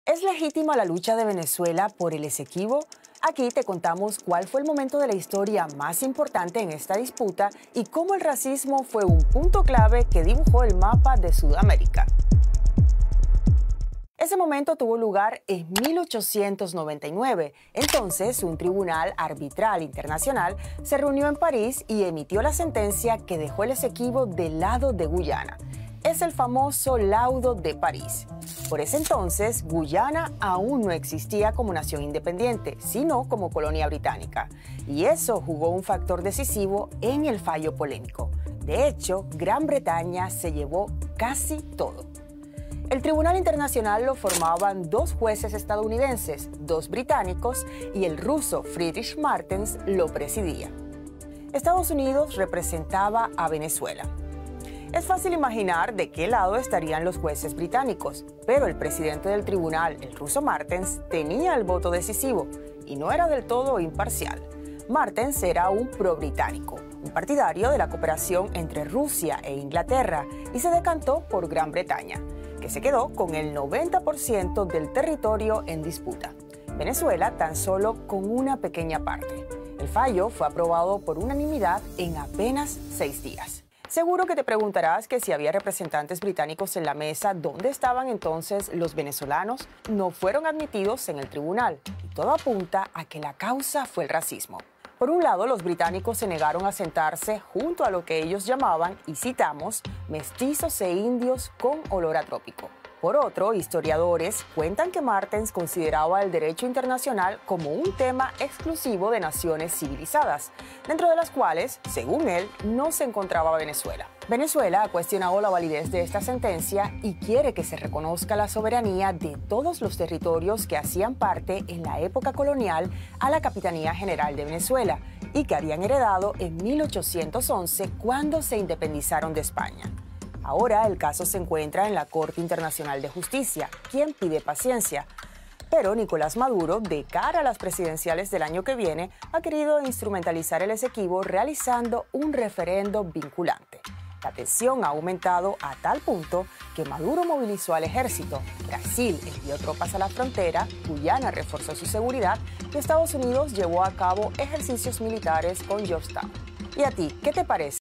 ¿Es legítima la lucha de Venezuela por el Esequibo? Aquí te contamos cuál fue el momento de la historia más importante en esta disputa y cómo el racismo fue un punto clave que dibujó el mapa de Sudamérica. Ese momento tuvo lugar en 1899. Entonces, un tribunal arbitral internacional se reunió en París y emitió la sentencia que dejó el Esequibo del lado de Guyana. Es el famoso Laudo de París. Por ese entonces, Guyana aún no existía como nación independiente, sino como colonia británica. Y eso jugó un factor decisivo en el fallo polémico. De hecho, Gran Bretaña se llevó casi todo. El Tribunal Internacional lo formaban dos jueces estadounidenses, dos británicos, y el ruso Friedrich Martens lo presidía. Estados Unidos representaba a Venezuela. Es fácil imaginar de qué lado estarían los jueces británicos, pero el presidente del tribunal, el ruso Martens, tenía el voto decisivo y no era del todo imparcial. Martens era un pro-británico, un partidario de la cooperación entre Rusia e Inglaterra y se decantó por Gran Bretaña, que se quedó con el 90% del territorio en disputa. Venezuela tan solo con una pequeña parte. El fallo fue aprobado por unanimidad en apenas 6 días. Seguro que te preguntarás que si había representantes británicos en la mesa, ¿dónde estaban entonces los venezolanos? No fueron admitidos en el tribunal y todo apunta a que la causa fue el racismo. Por un lado, los británicos se negaron a sentarse junto a lo que ellos llamaban, y citamos, mestizos e indios con olor a trópico. Por otro, historiadores cuentan que Martens consideraba el derecho internacional como un tema exclusivo de naciones civilizadas, dentro de las cuales, según él, no se encontraba Venezuela. Venezuela ha cuestionado la validez de esta sentencia y quiere que se reconozca la soberanía de todos los territorios que hacían parte en la época colonial a la Capitanía General de Venezuela y que habían heredado en 1811 cuando se independizaron de España. Ahora el caso se encuentra en la Corte Internacional de Justicia, quien pide paciencia. Pero Nicolás Maduro, de cara a las presidenciales del año que viene, ha querido instrumentalizar el Esequibo realizando un referendo vinculante. La tensión ha aumentado a tal punto que Maduro movilizó al ejército, Brasil envió tropas a la frontera, Guyana reforzó su seguridad y Estados Unidos llevó a cabo ejercicios militares con Georgetown. ¿Y a ti, qué te parece?